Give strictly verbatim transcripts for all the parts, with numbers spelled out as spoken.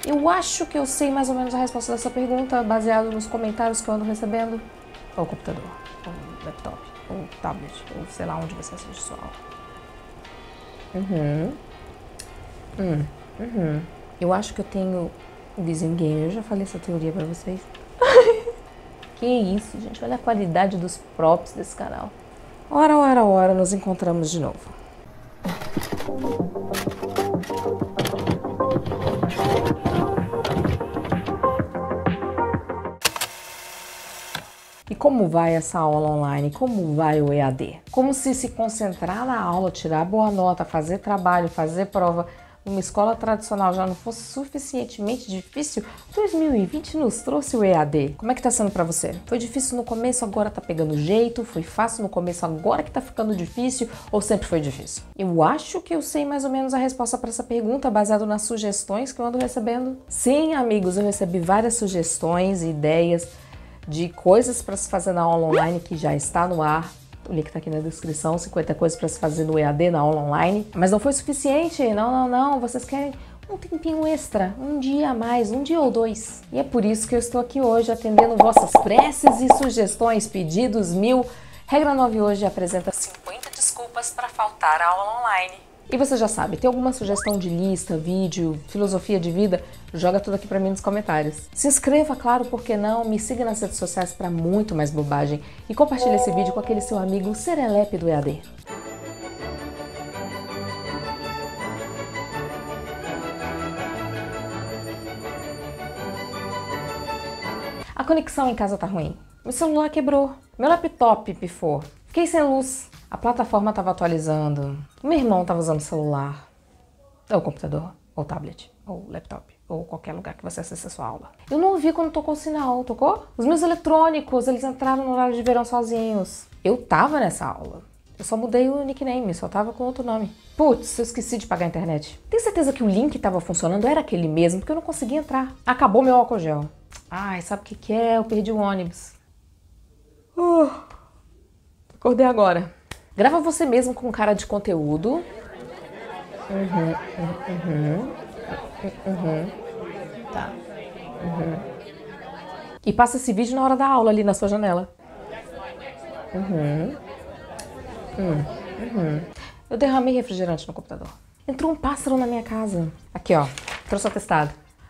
Eu acho que eu sei mais ou menos a resposta dessa pergunta, baseado nos comentários que eu ando recebendo. Ou computador, ou laptop, ou tablet, ou sei lá onde você assiste sua aula. Uhum. Hum. Uhum. Eu acho que eu tenho vizinho gamer. Eu já falei essa teoria pra vocês. Que isso, gente. Olha a qualidade dos props desse canal. Ora, ora, ora, nos encontramos de novo. E como vai essa aula online? Como vai o E A D? Como se se concentrar na aula, tirar boa nota, fazer trabalho, fazer prova, numa escola tradicional já não fosse suficientemente difícil, dois mil e vinte nos trouxe o E A D. Como é que tá sendo pra você? Foi difícil no começo, agora tá pegando jeito? Foi fácil no começo, agora que tá ficando difícil? Ou sempre foi difícil? Eu acho que eu sei mais ou menos a resposta pra essa pergunta, baseado nas sugestões que eu ando recebendo. Sim, amigos, eu recebi várias sugestões e ideias de coisas para se fazer na aula online que já está no ar. O link tá aqui na descrição, cinquenta coisas para se fazer no E A D na aula online. Mas não foi suficiente, não, não, não. Vocês querem um tempinho extra, um dia a mais, um dia ou dois. E é por isso que eu estou aqui hoje atendendo vossas preces e sugestões, pedidos mil. Regra nove hoje apresenta cinquenta desculpas para faltar a aula online. E você já sabe, tem alguma sugestão de lista, vídeo, filosofia de vida? Joga tudo aqui pra mim nos comentários. Se inscreva, claro, por que não? Me siga nas redes sociais para muito mais bobagem. E compartilhe esse vídeo com aquele seu amigo serelepe do E A D. A conexão em casa tá ruim. Meu celular quebrou. Meu laptop pifou. Fiquei sem luz. A plataforma estava atualizando. O meu irmão estava usando o celular. Ou computador, ou tablet, ou laptop, ou qualquer lugar que você acesse a sua aula. Eu não ouvi quando tocou o sinal, tocou? Os meus eletrônicos, eles entraram no horário de verão sozinhos. Eu tava nessa aula. Eu só mudei o nickname, só tava com outro nome. Putz, eu esqueci de pagar a internet. Tenho certeza que o link estava funcionando, era aquele mesmo, porque eu não conseguia entrar. Acabou meu álcool gel. Ai, sabe o que que é? Eu perdi o ônibus. Uh, acordei agora. Grava você mesmo com cara de conteúdo. Uhum, uhum, uhum, uhum. Tá. Uhum. E passa esse vídeo na hora da aula ali na sua janela. Uhum. Uhum. Uhum. Eu derramei refrigerante no computador. Entrou um pássaro na minha casa. Aqui, ó. Trouxe o atestado.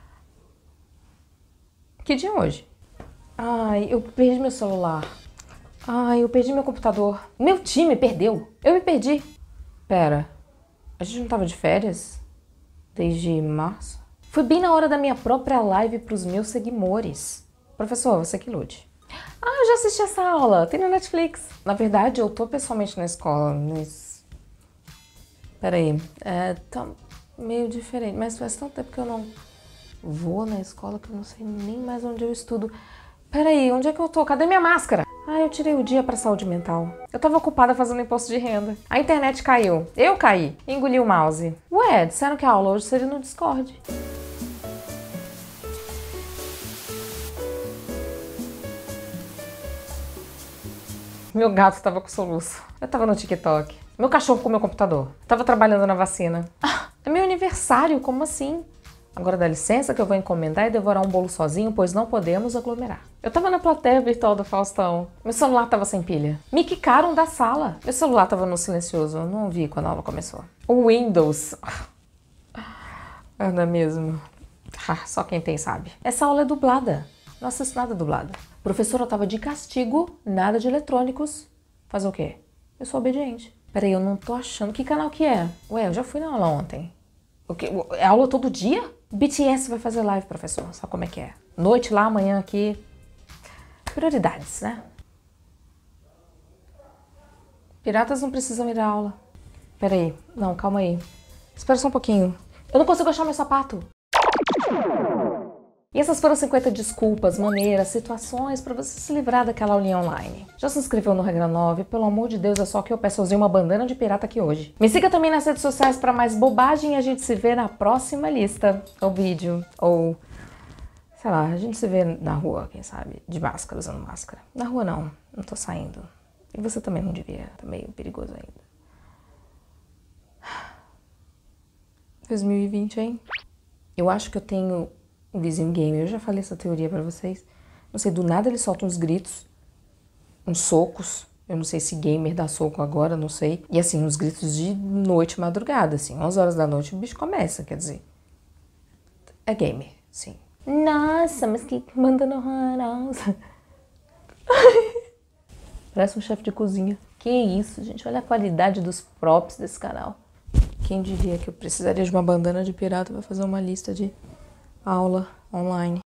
Que dia é hoje? Ai, eu perdi meu celular. Ai, eu perdi meu computador. Meu time perdeu. Eu me perdi. Pera, a gente não tava de férias? Desde março? Foi bem na hora da minha própria live pros meus seguidores. Professor, você que lute. Ah, eu já assisti essa aula. Tem no Netflix. Na verdade, eu tô pessoalmente na escola, mas... Peraí, é, tá meio diferente. Mas faz tanto tempo que eu não vou na escola que eu não sei nem mais onde eu estudo. Peraí, onde é que eu tô? Cadê minha máscara? Ah, eu tirei o dia pra saúde mental. Eu tava ocupada fazendo imposto de renda. A internet caiu. Eu caí. Engoli o mouse. Ué, disseram que a aula hoje seria no Discord. Meu gato tava com soluço. Eu tava no TikTok. Meu cachorro comeu o computador. Eu tava trabalhando na vacina. Ah, é meu aniversário, como assim? Agora dá licença que eu vou encomendar e devorar um bolo sozinho, pois não podemos aglomerar. Eu tava na plateia virtual do Faustão. Meu celular tava sem pilha. Me quicaram da sala. Meu celular tava no silencioso. Eu não ouvi quando a aula começou. O Windows. Anda mesmo. Só quem tem sabe. Essa aula é dublada. Não assisto nada dublado. A professora tava de castigo, nada de eletrônicos. Fazer o quê? Eu sou obediente. Peraí, eu não tô achando. Que canal que é? Ué, eu já fui na aula ontem. O quê? É aula todo dia? B T S vai fazer live, professor. Sabe como é que é? Noite lá, amanhã aqui. Prioridades, né? Piratas não precisam ir à aula. Peraí. Não, calma aí. Espera só um pouquinho. Eu não consigo achar meu sapato. E essas foram cinquenta desculpas, maneiras, situações para você se livrar daquela aulinha online. Já se inscreveu no Regra nove? Pelo amor de Deus, é só que eu peço. Eu usei uma bandana de pirata aqui hoje. Me siga também nas redes sociais para mais bobagem e a gente se vê na próxima lista. Ou vídeo, ou... sei lá, a gente se vê na rua, quem sabe, de máscara, usando máscara. Na rua não, não tô saindo. E você também não devia, tá meio perigoso ainda. dois mil e vinte, hein? Eu acho que eu tenho um vizinho gamer. Eu já falei essa teoria pra vocês. Não sei, do nada ele solta uns gritos, uns socos. Eu não sei se gamer dá soco agora, não sei. E assim, uns gritos de noite, madrugada, assim. onze horas da noite o bicho começa, quer dizer. É gamer, sim. Nossa, mas que mandando horrorosa. Parece um chefe de cozinha. Que isso, gente. Olha a qualidade dos props desse canal. Quem diria que eu precisaria de uma bandana de pirata para fazer uma lista de aula online.